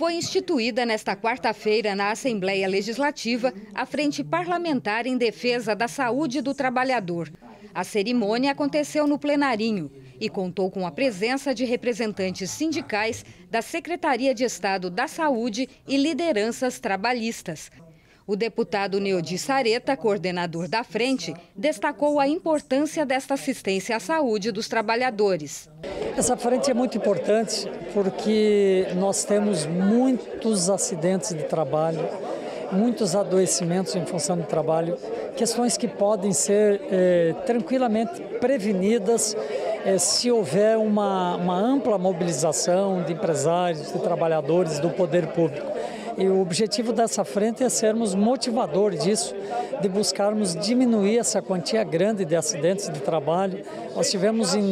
Foi instituída nesta quarta-feira na Assembleia Legislativa a Frente Parlamentar em Defesa da Saúde do Trabalhador. A cerimônia aconteceu no plenarinho e contou com a presença de representantes sindicais da Secretaria de Estado da Saúde e lideranças trabalhistas. O deputado Neudi Sareta, coordenador da frente, destacou a importância desta assistência à saúde dos trabalhadores. Essa frente é muito importante porque nós temos muitos acidentes de trabalho, muitos adoecimentos em função do trabalho, questões que podem ser tranquilamente prevenidas se houver uma ampla mobilização de empresários, de trabalhadores, do poder público. E o objetivo dessa frente é sermos motivadores disso, de buscarmos diminuir essa quantia grande de acidentes de trabalho. Nós tivemos em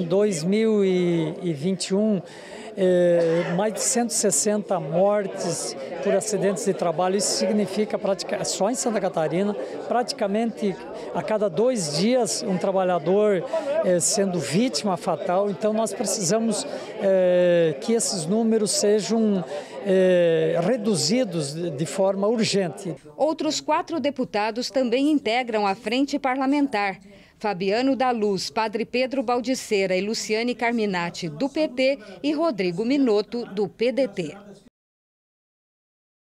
2021 mais de 160 mortes por acidentes de trabalho. Isso significa, só em Santa Catarina, praticamente a cada 2 dias um trabalhador sendo vítima fatal. Então nós precisamos que esses números sejam reduzidos de forma urgente. Outros 4 deputados também integram a frente parlamentar. Fabiano da Luz, Padre Pedro Baldiceira e Luciane Carminati, do PT, e Rodrigo Minotto, do PDT.